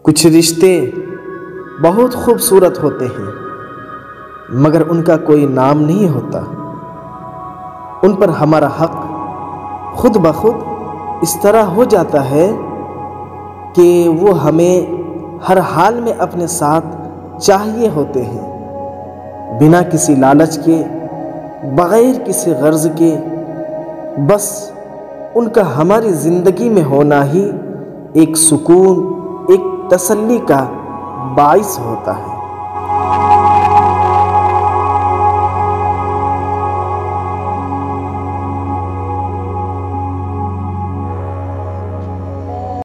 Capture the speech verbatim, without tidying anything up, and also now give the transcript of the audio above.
कुछ रिश्ते बहुत खूबसूरत होते हैं मगर उनका कोई नाम नहीं होता। उन पर हमारा हक खुद ब खुद इस तरह हो जाता है कि वो हमें हर हाल में अपने साथ चाहिए होते हैं, बिना किसी लालच के, बग़ैर किसी गर्ज के। बस उनका हमारी ज़िंदगी में होना ही एक सुकून, एक तसल्ली का बाइस होता है।